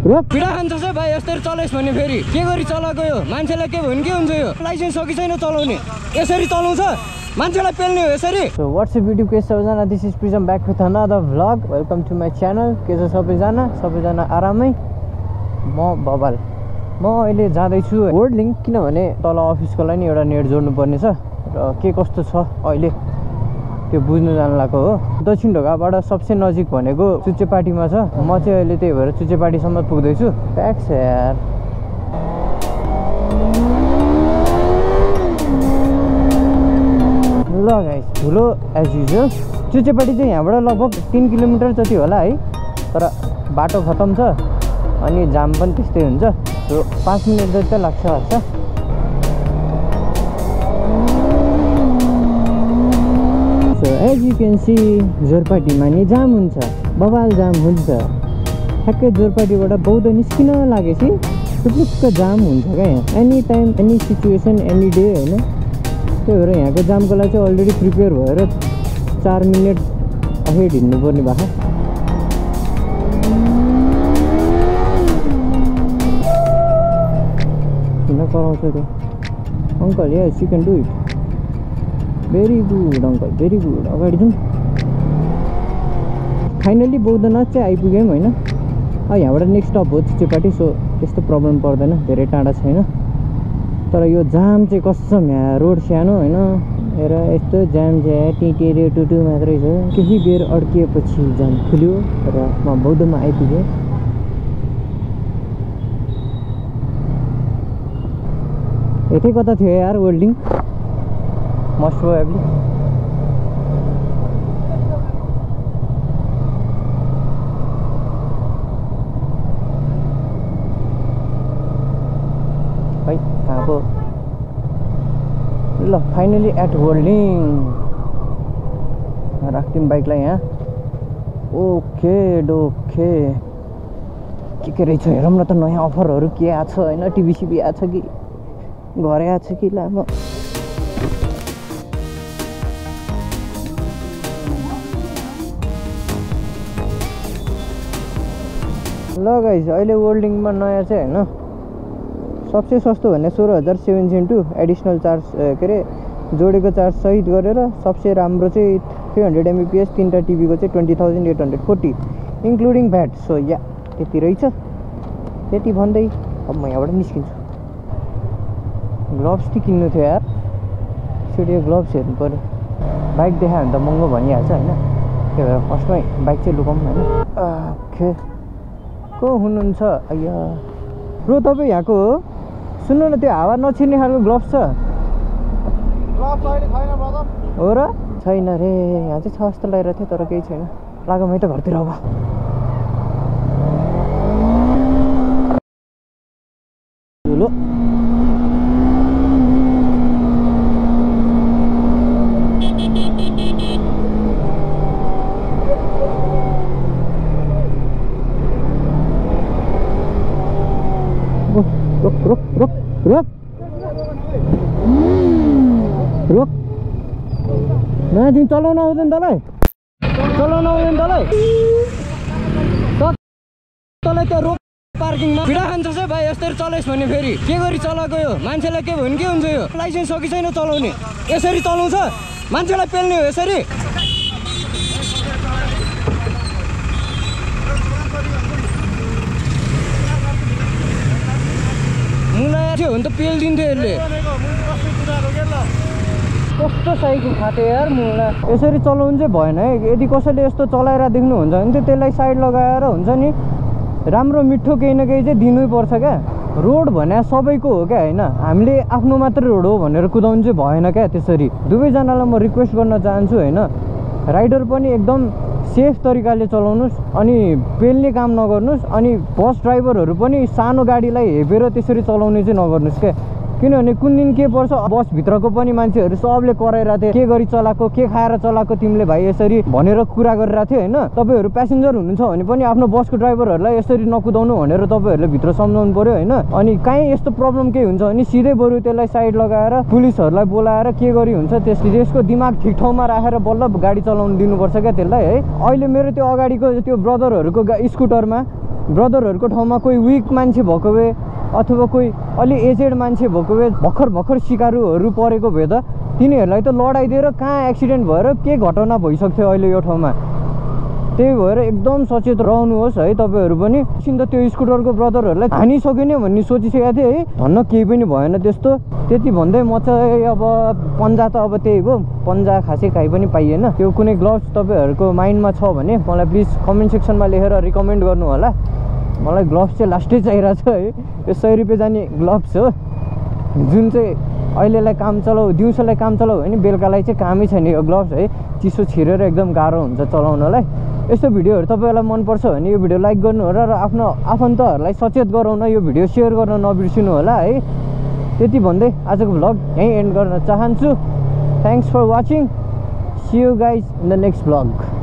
पिडा खान्छ है भाइ यसरी चलाइस् भने फेरि के गरी चलाएको यो मान्छेलाई के भन्नु के हुन्छ यो लाइसेन्स सकी छैन चलाउने यसरी चलाउँछ मान्छेलाई पेल्ने हो यसरी सो व्हाट्सएप भिडियो के सबैजना this is Prism back with another vlog welcome to my channel के छ सबैजना आरामै म बबाल म अहिले जाँदैछु वर्ल्ड लिङ्क किनभने तल अफिसको लागि एउटा नेट जोड्नु पर्ने छ र के कस्तो छ अहिले त्यो बुझ्नु जानु लागेको हो दक्षिण ढोकाबाट सबसे नजिक भनेको चुच्चेपाटीमा छ म चाहिँ अहिले त्यही भएर चुच्चेपाटीसम्म पुग्दैछु प्याक्स यार ल गाइस ठुलो एज युजुअल चुच्चेपाटी चाहिँ यहाँबाट लगभग 3 किलोमिटर जति होला है तर बाटो खतम छ अनि जाम पनि त्यस्तै हुन्छ सो 5 मिनट जति त लाग्छ so as you can see जोरपाटीमा नि जाम हुन्छ बबाल जाम हुन्छ ठ्याक्कै जोरपाटीबाट बौद्ध निस्किन लागेपछि टुप्लुक्क जाम हुन्छ क्या यहाँ any time any situation any day होइन त्यही भएर यहाँको जामको लागि चाहिँ अलरेडी प्रिपेयर भएर 4 मिनट अहेड हिँड्नुपर्ने भएको किन कराउँछ त्यो uncle yes you can do it very good uncle very good अगाडि जाउँ फाइनली बौद्धनाथ चाहिँ आइपुग्यौँ होइन यहाँबाट नेक्स्ट स्टप हो चुच्चेपाटी सो त्यस्तो प्रब्लम पर्दैन धेरै टाढा छैन तर यो जाम चाहिँ कसम यहाँ रोड सानो होइन हेर यस्तो जाम चाहिँ टिटेर टुटु मात्रै छ केही बेर अड्किएपछि जाम खुल्यो र म बौद्धमा आइपुगेँ यतै कता थियो यार वेल्डिङ मस्ट प्रोबेबली है कहाँ पो ल फाइनली एट वेल्डिङ राख्थ्यौँ बाइकलाई यहाँ ओके डोके के रहेछ हेरौँ न त नयाँ अफरहरू के आएको छ होइन टिभी आएको छ कि घरै आएको छ कि लामो ल गाइस अहिले वर्ल्डिङमा नयाँ चाहिँ होइन सबसे सस्तो भन्ने 16,702 एडिसनल चार्ज के अरे जोडेको चार्ज सहित गरेर सबसे राम्रो चाहिँ 300 Mbps तीनटा टिभीको चाहिँ 20,840 इन्क्लुडिङ भ्याट सो या त्यति रहेछ त्यति भन्दै अब म यहाँबाट निस्किन्छु ग्लोभ्स चाहिँ किन्नु थियो यार स्टुडियो ग्लोभ्स हेर्नु पऱ्यो बाइक देखायो भने त महँगो भनिहाल्छ होइन त्यही भएर फर्स्टमै बाइक चाहिँ लुकाउँ होइन ओके को हुनुहुन्छ अಯ್या ब्रो तपाईँ यहाँको हो सुन्नु न त्यो हावा नछिर्ने खालको ग्लोभ्स छ हो र छैन रे यहाँ चाहिँ छ जस्तो लगाइरहेको थियो तर केही छैन लाग मै त घरतिर अब ठुलो रुक नयाँ तिमी चलाउन आउँदैन तँलाई तँलाई त्यो रोक पार्किङमा भिडा खान्छस् है भाइ यसरी चलाइस् भने फेरि के गरी चलाएको यो मान्छेलाई के भन्नु के हुन्छ यो लाइसेन्स सकी छैन चलाउने यसरी चलाउँछ मान्छेलाई पेल्ने हो यसरी मुला थियो भने त पेलिदिन्थ्यो यसले कस्तो साइकल खाथ्यो यार मुला यसरी चलाउनु चाहिँ भएन है यदि कसैले यस्तो चलाएर देख्नुहुन्छ भने चाहिँ त्यसलाई साइड लगाएर हुन्छ नि राम्रो मिठो केही न केही चाहिँ दिनै पर्छ क्या रोड भने सबैको हो क्या होइन हामीले आफ्नो मात्रै रोड हो भनेर कुदाउनु चाहिँ भएन क्या त्यसरी दुवैजनालाई म रिक्वेस्ट गर्न चाहन्छु होइन राइडर पनि एकदम सेफ तरिकाले चलाउनुस् अनि पेल्ने काम नगर्नुस् अनि बस ड्राइभरहरू पनि सानो गाडीलाई हेपेर त्यसरी चलाउने चाहिँ नगर्नुस् क्या किनभने कुन दिन के पर्छ बसभित्रको पनि मान्छेहरू सबले कराइरहेको थियो के गरी चलाएको के खाएर चलाएको तिमीले भाइ यसरी भनेर कुरा गरिरहेको थियो होइन तपाईँहरू प्यासेन्जर हुनुहुन्छ भने पनि आफ्नो बसको ड्राइभरहरूलाई यसरी नकुदाउनु भनेर तपाईँहरूले भित्र सम्झाउनु पर्यो होइन अनि काहीँ यस्तो प्रब्लम केही हुन्छ भने सिधै बरु त्यसलाई साइड लगाएर पुलिसहरूलाई बोलाएर के गरी हुन्छ त्यसको दिमाग ठिक ठाउँमा राखेर बल्ल गाडी चलाउनु दिनुपर्छ क्या त्यसलाई है अहिले मेरो त्यो अगाडिको त्यो ब्रदरहरूको स्कुटरमा ब्रदरहरूको ठाउँमा कोही विक मान्छे भएको भए अथवा कोही अलि एजेड मान्छे भएको भए भर्खर सिकारुहरू परेको भए त तिनीहरूलाई त लडाइदिएर कहाँ एक्सिडेन्ट भएर के घटना भइसक्थ्यो अहिले यो ठाउँमा। त्यही भएर एकदम सचेत रहनुहोस् है तपाईँहरू पनि। एकछिन त त्यो स्कुटरको ब्रदरहरूलाई हानिसक्यो नि भन्ने सोचिसकेको थिएँ है, धन्न केही पनि भएन त्यस्तो। त्यति भन्दै म चाहिँ अब पन्जा त अब त्यही हो, पन्जा खासै काहीँ पनि पाइएन। त्यो कुनै ग्लोभ्स तपाईँहरूको माइन्डमा छ भने मलाई प्लिज कमेन्ट सेक्सनमा लेखेर रिकमेन्ड गर्नु होला। मलाई ग्लोभ्स चाहिँ लास्टै चाहिरहेको छ है, यो 100 रुपियाँ जाने ग्लोभ्स हो जुन चाहिँ अहिलेलाई काम चलाऊ, दिउँसोलाई काम चलाऊ होइन, बेलुकालाई चाहिँ कामै छैन यो ग्लोभ्स है। चिसो छिरेर एकदम गाह्रो हुन्छ चलाउनलाई। यस्तो भिडियोहरू तपाईँलाई मनपर्छ भने यो भिडियो लाइक गर्नु होला र आफ्नो आफन्तहरूलाई सचेत गराउन यो भिडियो सेयर गर्न नबिर्सिनु होला है। त्यति भन्दै आजको भ्लग यहीँ एन्ड गर्न चाहन्छु। Thanks for watching, see you guys in the next vlog.